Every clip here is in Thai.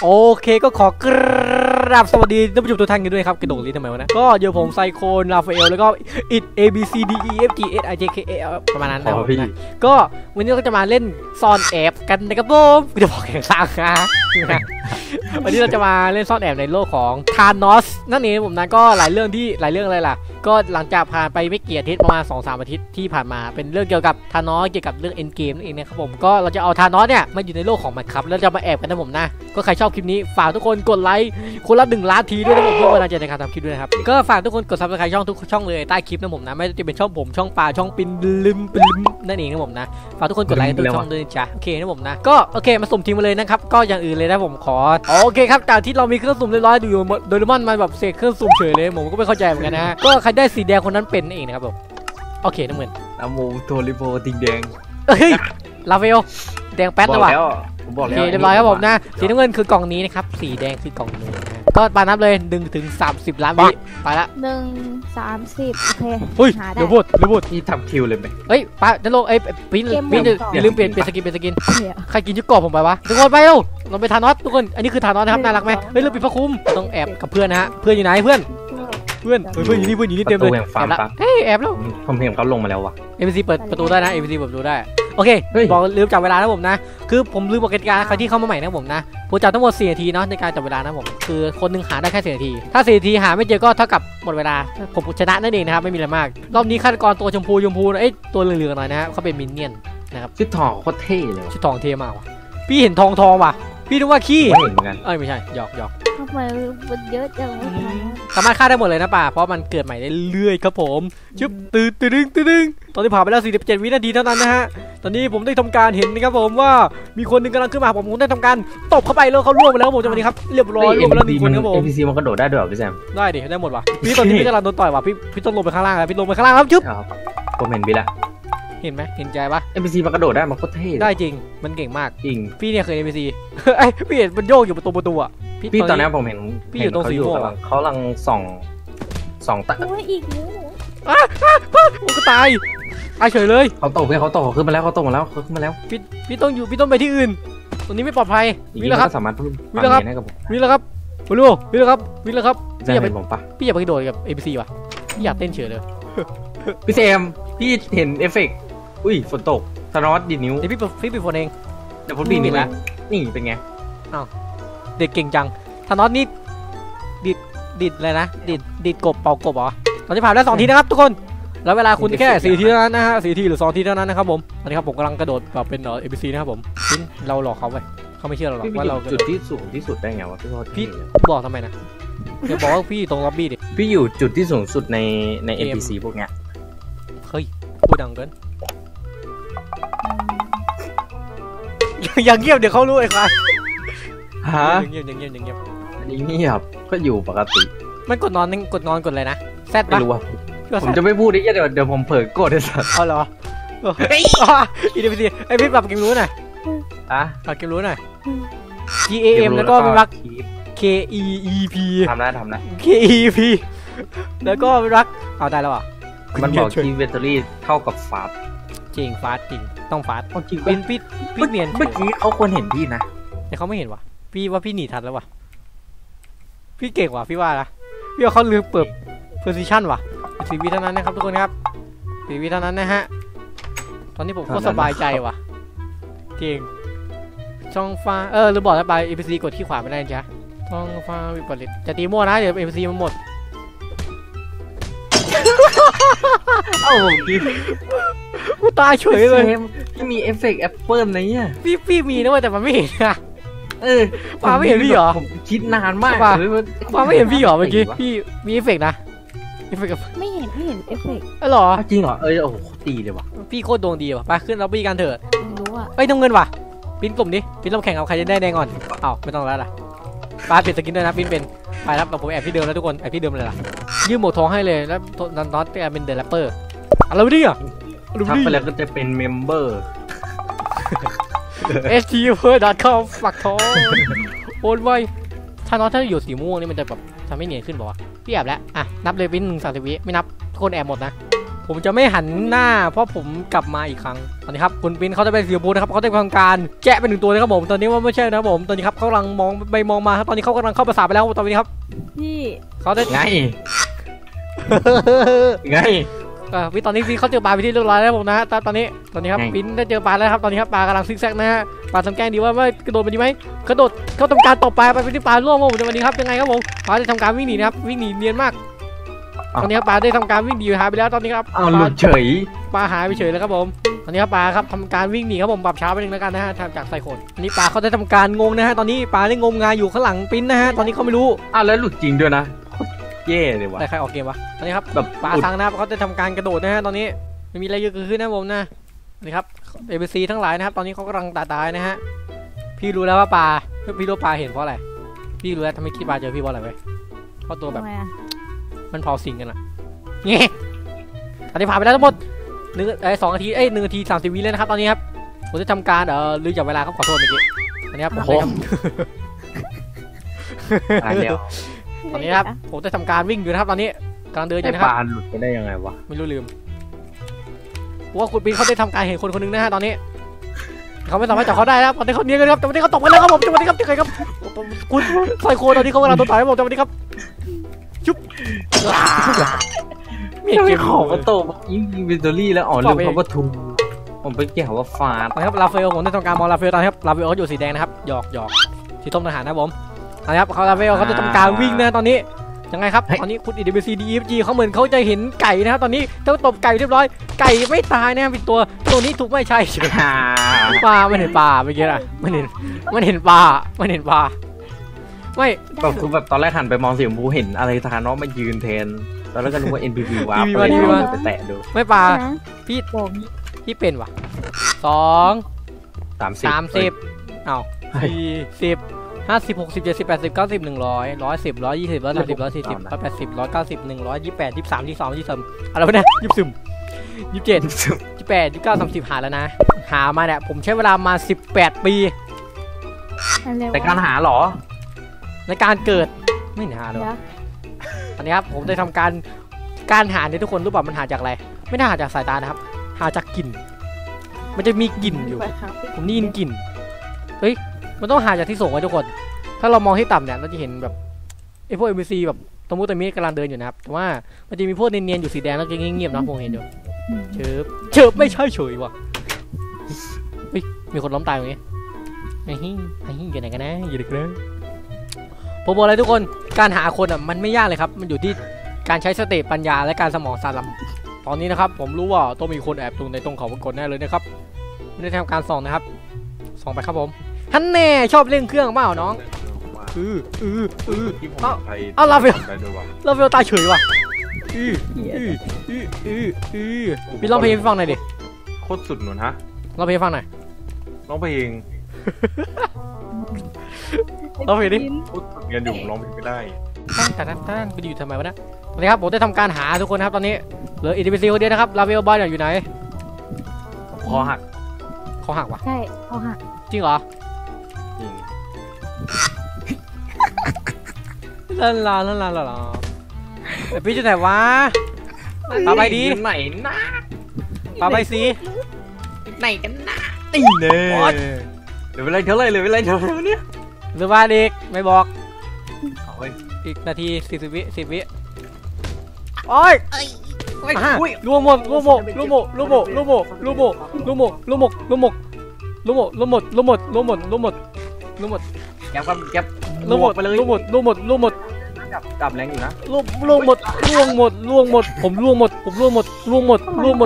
โอเคก็ขอกราบสวัสดีท่านผู้ชมทุกท่านกันด้วยครับกระโดดลิ้นทำไมวะนะก็เดี๋ยวผมไซโคนราฟาเอลแล้วก็อิด A B C D E F G H I J K L ประมาณนั้นนะก็วันนี้เราก็จะมาเล่นซ่อนแอบกันนะครับผมจะบอกอย่างสร้างนะวันนี้เราจะมาเล่นซ่อนแอบในโลกของธานอสนั่นเองผมนะก็หลายเรื่องอะไรล่ะก็หลังจากผ่านไปไม่กี่อาทิตย์ประมาณ 2-3 อาทิตย์ที่ผ่านมาเป็นเรื่องเกี่ยวกับธานอสเกี่ยวกับเรื่องเอ็นเกมนั่นเองนะครับผมก็เราจะเอาธานอสเนี่ยมาอยู่ในโลกของมันครับแล้วจะมาแอบกันนะผมนะก็ใครชอบคลิปนี้ฝากทุกคนกดไลค์คนละ1 ล้านทีด้วยนะผมเพื่อเวลาจะในการทำคลิปด้วยนะครับก็ฝากทุกคนกดซับสไครต์ช่องทุกช่องเลยใต้คลิปนะผมนะไม่ว่าจะเป็นช่องผมช่องปลาช่องปินลืมนั่นเองนะผมนะฝากทุกคนกดไลค์ทุกช่องด้วยจ้ะโอเคนะผมนะก็โอเคมาสุ่มทีมมาเลยนะครับก็อย่างอื่นเลยนะผมขอโอเคครับจากที่เรามีเครื่องสุ่มเรียบร้อยอยู่โดเรมอนมาแบบเสกเครื่องสุ่มเฉยเลยผมก็ไม่เข้าใจเหมือนกันนะก็ใครได้สีแดงคนนั้นเป็นเองนะครับผมโอเคน้ำเงินอะโมโทริโบติงแดงเฮ้ยลาเวลแดงแป๊ดเลยว่ะผมบอกแล้วโอเคเรียบร้อยครับผมนะสีน้ำเงินคือกล่องนี้นะครับสีแดงคือกล่องนู้นนะก็ปานับเลย1 ถึง 30 ล้านวิไปละ 1 30โอเคหาได้เดี๋ยวพูดนี่ทำคิวเลยไหมเฮ้ยป้าจะลงปิ้นอย่าลืมเปลี่ยนสกินใครกินชุดกรอบผมไปวะทุกคนไปเร็วเราไปทานอสทุกคนอันนี้คือทานอสนะครับน่ารักไหมเฮ้ยเราปิดผ้าคลุมต้องแอบกับเพื่อนนะฮะเพื่อนอยู่ไหนเพื่อนอยู่นี่เต็มเลยแอบละเฮ้ยแอบแล้วผมเห็นเขาลงมาแล้ววะ ABC เปิดประตูได้นะ ABC เปิดประตูได้โอเคบอกลืมจับเวลานะผมนะคือผมลืมบอกกติกาใครที่เข้ามาใหม่นะผมนะผมจับทั้งหมด4 นาทีเนาะในการจับเวลานะผมคือคนนึงหาได้แค่4 นาทีถ้า4 นาทีหาไม่เจอก็เท่ากับหมดเวลาผมชนะนั่นเองนะครับไม่มีอะไรมากรอบนี้ฆาตกรตัวชมพูตัวเหลืองๆหน่อยนะฮะเขาเป็นมินเนี่ยนนะครับชุดทองโคตรเท่เลยชุดทองเท่มากว่ะพี่เห็นทองว่ะพี่นึกว่าขี้ไม่เห็นเหมือนกันไม่ใช่หยอกทำไมมันเยอะจังสามารถฆ่าได้หมดเลยนะป่าเพราะมันเกิดใหม่ได้เรื่อยครับผมชุบตึงตอนที่ผ่านไปแล้ว47 วินาทีเท่านั้นนะฮะตอนนี้ผมได้ทำการเห็นนะครับผมว่ามีคนนึงกำลังขึ้นมาผมได้ทำการตบเข้าไปแล้วเขาล่วงไปแล้วผมจะวันนี้ครับเรียบร้อยล่วงไปแล้ว1 คนครับผม NPC มันกระโดดได้ด้วยเหรอพี่แซมได้ดิได้หมดว่ะพี่ตอนนี้พี่กำลังโดนต่อยว่ะพี่ต้องลงไปข้างล่างแล้วพี่ลงไปข้างล่างครับชุบผมเห็นพี่ละเห็นไหมเห็นใจปะ NPC มันกระโดดได้มันโคตรเท่ได้จริงมันเก่งมากจริงพี่เนี่ยเคย NPC ไอ้พี่เห็นมันโยกอยู่ประตูอ่ะพี่ตอนนี้ผมเห็นพี่อยู่ตรงสีม่วงเขากำลังส่องตาโอ้ยอีกแล้วโอ้ก็ตายเฉยเลยเขาตกขึ้นมาแล้วเขาตกมาแล้วขึ้นมาแล้วพี่ต้องไปที่อื่นตรงนี้ไม่ปลอดภัยวิ่งแล้วครับสามารถวิ่งแล้วครับวิ่งแล้วครับวิ่งแล้วครับพี่อย่าไปกระโดดกับ NPC ว่ะพี่อยากเต้นเฉยเลยพี่แซมพี่เห็นเอฟเฟกต์อุ้ยฝนตกธนอสดีดนิ้วเดี๋ยวพี่ปิดฝนเองเดี๋ยวผมดีดนิ้วนี่เป็นไงอ้าวเด็กเก่งจังธนอสนี่ดิดอะไรนะดิดกบเป่ากบเหรอตอนที่ผ่านได้2 ทีนะครับทุกคนแล้วเวลาคุณแค่4 ทีเท่านั้นนะฮะ4 ทีหรือ2 ทีเท่านั้นนะครับผมตอนนี้ครับผมกำลังกระโดดแบบเป็นABC นะครับผมเราหลอกเขาไปเขาไม่เชื่อเราหรอกว่าเราจุดที่สูงที่สุดได้ไงวะพี่บอกทำไมนะจะบอกว่าพี่ตรงล็อบบี้ดิพี่อยู่จุดที่สูงสุดใน NPC พวกเนี้ยเฮ้ยพูดดังเกินอย่างเงียบเดี๋ยวเขารู้ไอ้ควายฮะเงียบก็อยู่ปกติมันกดนอนกดอะไรนะแซดปะไม่รู้ว่าผมจะไม่พูดดิเดี๋ยวผมเผลอกดไอ้สัสเอาเหรออีเดซีไอพี่ปรับเกมรู้หน่อยปรับเกมรู้หน่อย GAM แล้วก็รัก KEEP ทำนะ KEP แล้วก็รักเอาได้แล้วอ่ะมันบอกคีย์เวทอรี่เท่ากับฟาสจริงฟาสจริงต้องฟาสจริงเป็นพี่เนียนเมื่อกี้เขาควรเห็นพี่นะแต่เขาไม่เห็นว่ะพี่ว่าพี่หนีทันแล้วว่ะพี่เก่งว่ะพี่ว่านะพี่ว่าเขาลืมเปิดโพซิชั่นว่ะ4 วิเท่านั้นนะครับทุกคนครับ4 วิเท่านั้นนะฮะตอนนี้ผมก็สบายใจว่ะจริงช่องฟ้าหรือบอกแล้วไป NPC กดที่ขวาไม่ได้จ้ะช่องฟ้าวิปริตจะตีมั่วนะเดี๋ยว NPC มันหมดเอ้ากูตายเฉยเลยพี่มีเอฟเฟกต์แอปเปิลอะไรเนี่ยพี่มีนะเว้ยแต่มันไม่เห็นอะป้าไม่เห็นพี่เหรอผมคิดนานมากป้าไม่เห็นพี่เหรอเมื่อกี้พี่มีเอฟเฟกต์นะไม่เห็นเอฟเฟกต์หรอจริงเหรอโอ้โหตีเลยว่ะพี่โคตรดวงดีว่ะไปขึ้นล็อบบี้กันเถอะรู้อ่ะน้ำเงินว่ะปิ้นกลุ่มนี้ปิ้นลำแข่งเอาใครจะได้แดงก่อนอ้าวไม่ต้องแล้วล่ะป้าเปลี่ยนสกินด้วยนะปิ้นเป็นไปครับผมแอบที่เดิมแล้วทุกคนแอบที่เดิมเลยล่ะยืมหมวกทองให้เลยแล้วน็อตเป็นเดอะแรปเปอร์อะไรวะเนี่ยทักไปแล้วก็จะเป็นเมมเบอร์ STV.com ฝักทองโอนไว้ถ้าน็อตถ้าอยู่สีม่วงนี่มันจะแบบทำให้เนียนขึ้นบอกว่าพี่แอบแล้วอ่ะนับเลยปิ้น30 วิไม่นับทุกคนแอบหมดนะผมจะไม่หันหน้าเพราะผมกลับมาอีกครั้งตอนนี้ครับคุณปินเขาจะเป็นสีชมพูนะครับเขาได้ทำการแกะเป็น1 ตัวนะครับผมตอนนี้ว่าไม่ใช่นะครับผมตอนนี้ครับเขากำลังมองไปมองมาครับตอนนี้เขากำลังเข้าภาษาทไปแล้วตอนนี้ครับพี่เขาได้ไงไงตอนนี้ซีเขาเจอปลาไปที่เรียบร้อยแล้วผมนะตอนนี้ครับไงปินได้เจอปลาแล้วครับตอนนี้ครับปลากำลังซิกแซกนะฮะปลาทำแกล้งดีว่ากระโดดไปดีไหมกระโดดเขาทำการตบปลาไปที่ปลาล่วงผมวันนี้ครับยังไงครับผมปลาได้ทำการวิ่งหนีนะครับวิ่งหนีเนียนมากตอนนี้ครับปลาได้ทำการวิ่งหนีหายไปแล้วตอนนี้ครับเอาหลุดเฉยปลาหายไปเฉยแล้วครับผมตอนนี้ครับปลาครับทำการวิ่งหนีครับผมปรับช้าไปหนึ่งแล้วกันนะฮะทำจากไซโคนอันนี้ปลาเขาได้ทำการงงนะฮะตอนนี้ปลาได้งมงายอยู่ข้างหลังปิ้นนะฮะตอนนี้เขาไม่รู้แล้วหลุดจริงด้วยนะเย่เลยวะแต่ใครออกเกมวะตอนนี้ครับแบบปลาทางนะครับเขาจะทำการกระโดดนะฮะตอนนี้ไม่มีอะไรเยอะเกิดขึ้นนะผมนะนี่ครับเอเบซีทั้งหลายนะครับตอนนี้เขากำลังตายนะฮะพี่รู้แล้วว่าปลาพี่รู้ปลาเห็นเพราะอะไรพี่รู้แล้วทำไมคิดปลาเจอพี่เพราะอะไรเว้ยเพราะตัวแบบทำไมอะมันเผาสิงกันอะเงี้ยตอนนี้ผ่านไปแล้วทั้งหมด2 นาที1 นาที 30 วิเลยนะครับตอนนี้ครับผมจะทำการลืมจับเวลาครับขอโทษเมื่อกี้ตอนนี้ครับโอ้โหตายแล้วตอนนี้ครับผมจะทำการวิ่งอยู่นะครับตอนนี้กำลังเดินอยู่ไอ้นะคปรับลาหลุดไปได้ยังไงวะไม่รู้ลืมว่าคุณปีนเขาได้ทำการเห็นคนคนนึงนะฮะตอนนี้เขาไม่สามารถจับเขาได้แล้วตอนนี้เขาเนียนกันครับตอนนี้เขาตบกันแล้วครับผมจังหวะนี้ครับจังไงครับคุณไซโคตอนนี้เขากำลังโดนต่อยครับผมจังหวะนี้ครับชุบไม่ขอว่าโตยิงวินเทอรี่แล้วลืมเขาว่าทุงผมไปเกี่ยวว่าฟาดตอนนี้ครับลาเฟลผมได้ทำการมองลาเฟลตอนนี้ครับลาเฟลเขาอยู่สีแดงนะครับหยอกสีส้มทหารนะผมตอนนี้ครับเขาลาเฟลเขาจะทำการวิ่งนะตอนนี้ยังไงครับตอนนี้คุณ EWCDEFG เขาเหมือนเขาจะเห็นไก่นะครับตอนนี้ต้องตบไก่เรียบร้อยไก่ไม่ตายนะเป็นตัวนี้ถูกไม่ใช่ปลาไม่เห็นปลาเมื่อกี้อะมันเห็นปลาไม่แบบคือแบบตอนแรกหันไปมองสีชมพูเห็นอะไรทานน้องมายืนแทนตอนแรกก็นึกว่า NPC ว้าไปแตะดูไม่ปลานะพี่ผมเป็นว่ะ30เอา40 50 60 70 80 90 100 110 120 130 140 180 190 128 23 22 23อะไรวะเนี่ย27 28 29 30หาแล้วนะหามาเนี่ยผมใช้เวลามา18 ปีอะไรวะแต่การหาหรอในการเกิดไม่หาเลยเดี๋ยวตอนนี้ครับผมได้ทำการหาเนี่ยทุกคนรู้ป่ะมันหาจากอะไรไม่ได้หาจากสายตานะครับหาจากกลิ่นมันจะมีกลิ่นอยู่ผมได้ยินกลิ่นเฮ้ยมันต้องหาจากที่สูงไว้ทุกคนถ้าเรามองที่ต่ำเนี่ยเราจะเห็นแบบไอ้พวก NPC แบบตะมุตะมิกำลังเดินอยู่นะครับแต่ว่ามันจะมีพวกเนียนๆอยู่สีแดงแล้วก็เงียบๆนะผมเห็นอยู่เชิบไม่ใช่เฉยว่ะเฮ้ยมีคนล้มตายตรงนี้ไอ้อยู่ไหนกันนะอยู่ดึกเลยผมบอกเลยทุกคนการหาคนอ่ะมันไม่ยากเลยครับมันอยู่ที่การใช้สติปัญญาและการสมองสั่นลำตอนนี้นะครับผมรู้ว่าต้องมีคนแอบตรงในตรงเขาวงกตแน่เลยนะครับไม่ได้ทำการส่องนะครับส่องไปครับผมท่านแน่ชอบเล่นเครื่องเปล่าน้องเอาลาเวลตายเฉยว่ะพี่ร้องเพลงให้ฟังหน่อยดิโคตรสุดหนุนฮะร้องเพลงให้ฟังหน่อยร้องเพลงร้องเพลงดิโคตรสุดเงินอยู่ร้องเพลงไม่ได้แต่ไปอยู่ทำไมวะนะตอนนี้ครับผมได้ทำการหาทุกคนนะครับตอนนี้เหลือEDBCคนเดียวนะครับลาเวลบอยอยู่ไหนคอหักเขาหักว่ะใช่เอาหักจริงเหรอจริงลาแต่พี่จะไหนวะปาไปดีไหนนะปาไปสิไหนกันนะตีเน่เหลือเวลาเท่าไรเนี่ยหรือว่าเด็กไม่บอกเอาเว้ยอีกนาที40 วิ10 วิโอ้ยรวมหมดแก็บรวมหมดไปเลยรวมหมดดับแรงอยู่นะล่วงหมดผมล่วงหมดผมล่วงหมดจบ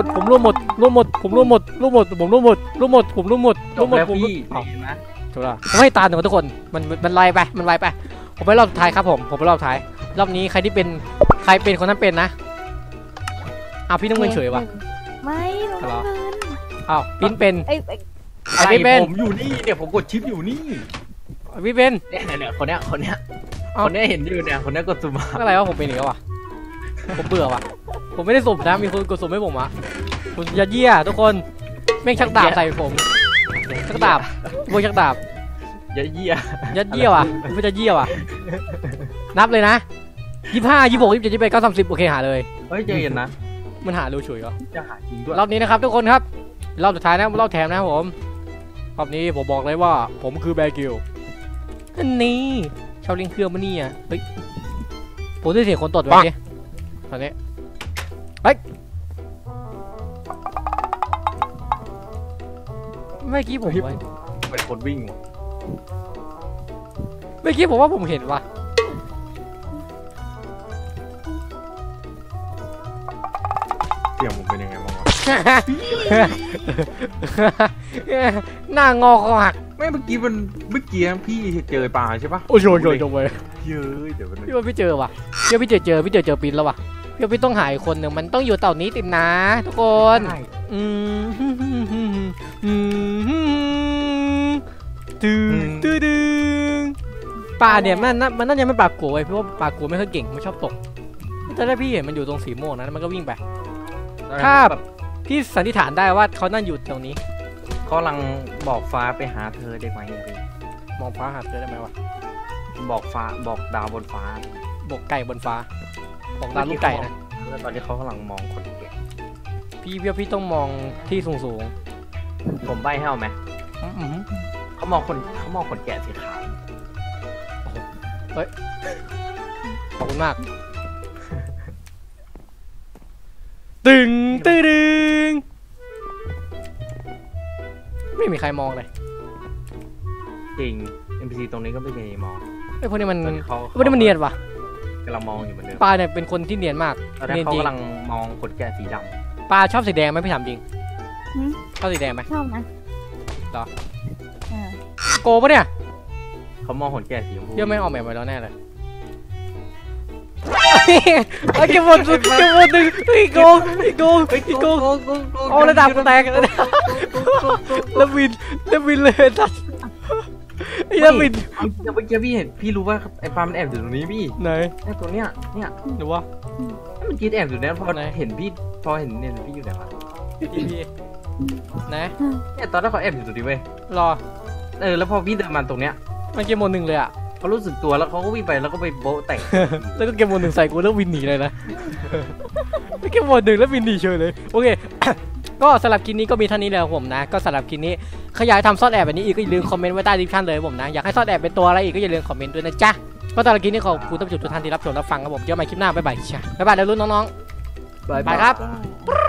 แล้วผมให้ตามหนึ่งทุกคนมันไวไปผมไปรอบสุดท้ายครับผมไปรอบสุดท้ายรอบนี้ใครเป็นคนนั้นเป็นนะพี่น้ำเงินเฉยว่ะไม่น้องเงินปิ้นเป็นอะไรผมอยู่นี่เนี่ยผมกดชิปอยู่นี่พี่เป็นเนี่ยคนเนี้ยเห็นอยู่เนี่ยคนเนี้ยกดสุ่มอะไรวะผมเป็นอีกแล้วว่ะผมเบื่อว่ะผมไม่ได้สุ่มนะมีคนกดสุ่มให้ผมอะคุณอย่าเยี่ยทุกคนแม่งชักดาบใส่ผมชักดาบพวกชักดาบยัดเยี่ยว่ะไม่จะเยี่ยว่ะนับเลยนะ25 26 27 28 29 30โอเคหาเลยเฮ้ยใจเย็นนะมันหาเร็วเฉยเหรอจะหาจริงด้วยรอบนี้นะครับทุกคนครับรอบสุดท้ายนะรอบแถมนะครับผมรอบนี้ผมบอกเลยว่าผมคือแบร์กิลนี่ชาวลิงเครื่องมาเนี่ยเฮ้ยผมได้เสียงคนตดไว้ดิตอนนี้เฮ้ยเมื่อกี้ผมว่าเป็นคนวิ่งว่ะเมื่อกี้ผมว่าผมเห็นว่ะเสียงผมเป็นยังไงบ้างวะหน้างอคอหักไม่เมื่อกี้พี่เจอปลาใช่ปะโอ้ยโยนไปเย้ยเดี๋ยวมันพี่ว่าพี่เจอว่ะพี่ว่าพี่เจอปินแล้วว่ะพี่ว่าพี่ต้องหายคนหนึ่งมันต้องอยู่เต่านี้ติดนะทุกคนอืมตึงตึงปลาเนี่ยมันน่าจะไม่ปลากัวไว้เพราะว่าปลากัวไม่ค่อยเก่งมันชอบตกแต่ถ้าพี่เห็นมันอยู่ตรงสีม่วงนะมันก็วิ่งไปถ้าพี่สันนิษฐานได้ว่าเขานั่งอยู่ตรงนี้เขากำลังบอกฟ้าไปหาเธอได้ไหมพี่มองฟ้าหาเจอได้ไหมวะบอกฟ้าบอกดาวบนฟ้าบอกไก่บนฟ้าบอกดาวลูกไก่นะแล้วตอนนี้เขากำลังมองคนแก่พี่ต้องมองที่สูงผมใบให้เอาไหมๆเขามองคนแก่สีขาวขอบคุณมาก ตึงไม่มีใครมองเลยจริง NPC ตรงนี้ก็ไม่มีมองไอ้พวกนี้มันตอนนี้เขาพวกนี้มันเนียนว่ะกำลังมองอยู่เหมือนเดิมปลาเนี่ยเป็นคนที่เนียนมากตอนนี้เนียนเขาจริงกำลังมองคนแก่สีดปลาชอบสีแดงไหมพี่ถามจริงหืมชอบสีแดงไหมชอบนะเหรอเออโกปะเนี่ยำเขามองคนแก่สีชมพูเดี๋ยวไม่ออกแบบมาแล้วแน่เลยไอ้เก็บหมดหนึ่งไอ้โกเอาระดับกูแตกแล้ววินเลยตัดไอ้แล้ววินเมื่อกี้พี่เห็นพี่รู้ว่าไอ้ปลามันแอบอยู่ตรงนี้พี่ไหนไอ้ตัวเนี้ยเนี่ยหรือว่ามันกินแอบอยู่เนี่ยพอไหนเห็นพี่อยู่ไหนวะพี่ไหนเนี่ยตอนแรกเขาแอบอยู่ตรงนี้เว้ยรอแล้วพอพี่เดินมาตรงเนี้ยมันเกมโหมดหนึ่งเลยอ่ะเขารู้สึกตัวแล้วเขาก็วิ่งไปแล้วก็ไปโบ๊ะแตกแล้วก็เกมโหมดหนึ่งใส่กูแล้ววินหนีเลยนะ ไม่เกมโหมดหนึ่งแล้ววินหนีเฉยเลยโอเค ก็สำหรับคลิปนี้ก็มีเท่านี้แล้วผมนะก็สำหรับคลิปนี้ขยายทำซ่อนแอบแบบนี้อีกก็อย่าลืมคอมเมนต์ไว้ใต้ดิสคริปชั่นเลยผมนะอยากให้ซ่อนแอบเป็นตัวอะไรอีกก็อย่าลืมคอมเมนต์ด้วยนะจ๊ะก็สำหรับคลิปนี้ขอบคุณทุกท่านที่รับชมรับฟังครับผมเจอกันใหม่คลิปหน้าบ๊ายบายจ้ะบ๊ายบายแล้วรุ่นน้องๆบายไปครับได้